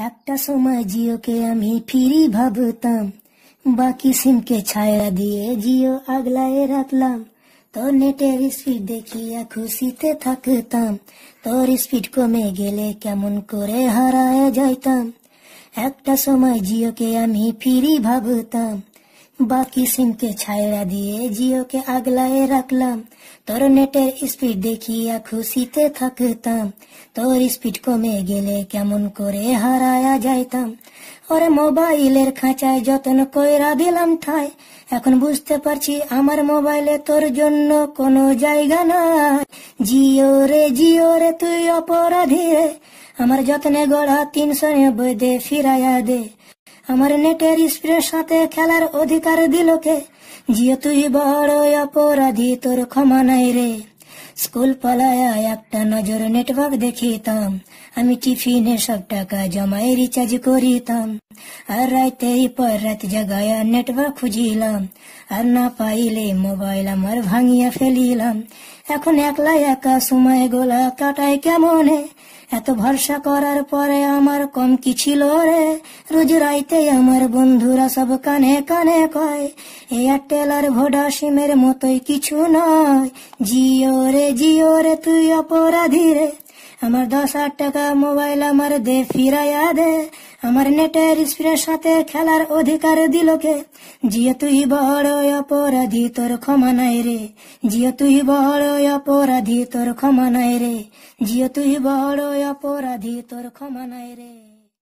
একটা সময় জিওকে আমি ফ্রি ভাবতাম, বাকি সিমকে ছায়া দিয়ে জিও আগলায়ে রাখলাম। তোর নেটের স্পিড দেখিয়া খুশিতে থাকতাম, তোর স্পিড কমে গেলে কেমন করে হারায় যাইতাম। একটা সময় জিওকে আমি ফ্রি ভাবতাম, বাকি সিমকে ছায়া দিয়ে জিওকে আগলায়ে রাখলাম। তোর নেটের স্পিড দেখিয়া খুশিতে থাকতাম, তোর স্পিড কমে গেলে কেমন করে হারায়া যাইতাম। ওরে মোবাইলের খাঁচায় যতন কইরা দিলাম ঠাই, এখন বুঝতে পারছি আমার মোবাইলে তোর জন্য কোনো জায়গা নাই। জিও রে তুই অপরাধী রে, আমার যত্নে গড়া 390 দে ফিরাইয়া দে। আমার নেটের স্পিডের সাথে খেলার অধিকার দিল কে? জিও তুই বড় অপরাধী, তোর ক্ষমা নাই রে। স্কুল পালায়া একটা নজর নেটওয়ার্ক দেখিতাম, আমি টিফিনে সব টাকা জমাই রিচার্জ করিতাম। আর রাইতেই পর রাত জাগায়া নেটওয়ার্ক খুঁজিলাম, আর না পাইলে মোবাইল আমার ভাঙিয়া ফেলিলাম। এখন একলা একা সময় গোলা কাটাই কেমনে? এত ভরসা করার পরে আমার কম কি ছিল রে? রোজ রাইতে আমার বন্ধুরা সব কানে কানে কয়, এয়ারটেল আর ভোডা সিমের মতোই কিছু নয়। জিও রে তুই অপরাধী রে, আমার 10,000 টাকা মোবাইল আমার দে ফিরাইয়া দে। আমার নেটের স্পিডের সাথে খেলার অধিকার দিল কে? জিও তুই বড় অপরাধী, তোর ক্ষমা নাই রে। জিও তুই বড় অপরাধী, তোর ক্ষমা নাই রে। জিও তুই বড় অপরাধী, তোর ক্ষমা নাই রে।